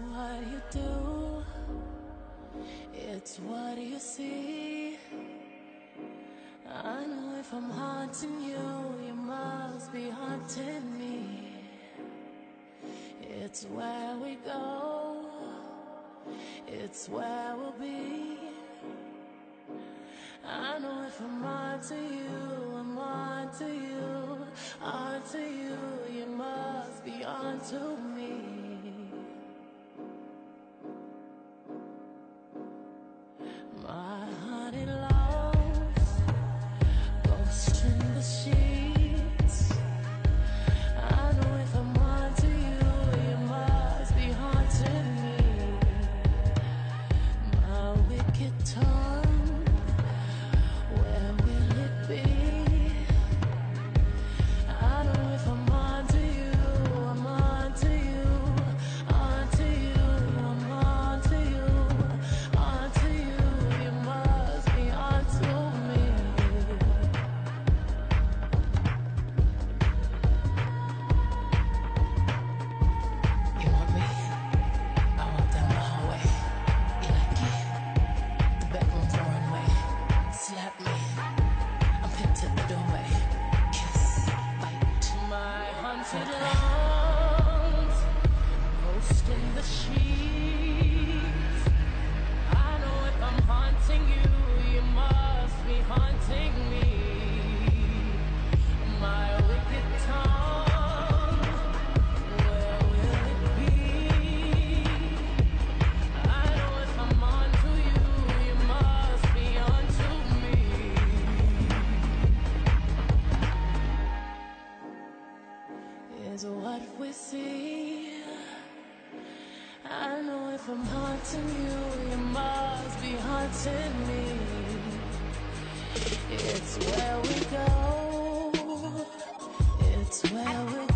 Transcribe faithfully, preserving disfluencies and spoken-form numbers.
what you do, it's what you see. I know if I'm haunting you, you must be haunting me. It's where we go, it's where we'll be. I know if I'm onto you, I'm onto you, onto you, you must be onto me. My honey loves ghost in the sheets. I know if I'm onto you, you must be haunting me. My wicked tongue, where will it be? I know if I'm onto you, I'm onto you, onto you, I'm onto you, onto you, you must be onto me. You want me? I walk down the hallway. You like it? The bedroom's a runway. Slap me. I'm pinned to the doorway. Kiss, bite. My haunted lungs, ghost in the sheets. I know if I'm haunting you, you must be haunting me. My wicked tongue, where will it be? I know if I'm onto you, you must be onto me. Is what we see. I know if I'm haunting you, you must be haunting me. It's where we go, it's where we